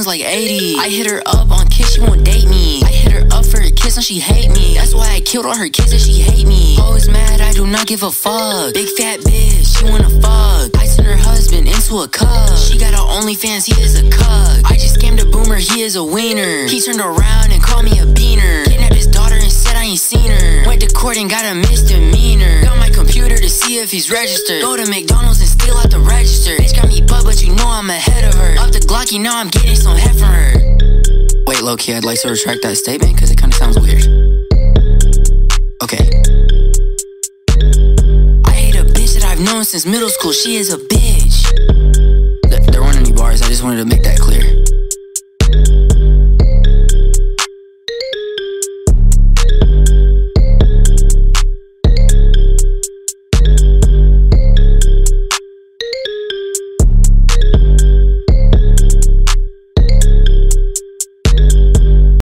feelings like 80. I hit her up on Kiss, she won't date me. I hit her up for a kiss and she hate me. That's why I killed all her kids and she hate me. Always mad, I do not give a fuck. Big fat bitch, she wanna fuck. I turned her husband into a cuck. She got her OnlyFans, he is a cuck. I just scammed a boomer, he is a wiener. He turned around and called me a beaner. Kidnapped his daughter and said I ain't seen her. Went to court and got a misdemeanor. Got my computer to see if he's registered. Go to McDonald's and steal out the register. Bitch got me butt, but you know I'm ahead of her. Up the Glocky, now I'm getting some head from her. Wait, low-key, I'd like to retract that statement because it kind of sounds weird. Okay. I hate a bitch that I've known since middle school. She is a bitch. There weren't any bars, I just wanted to make that clear.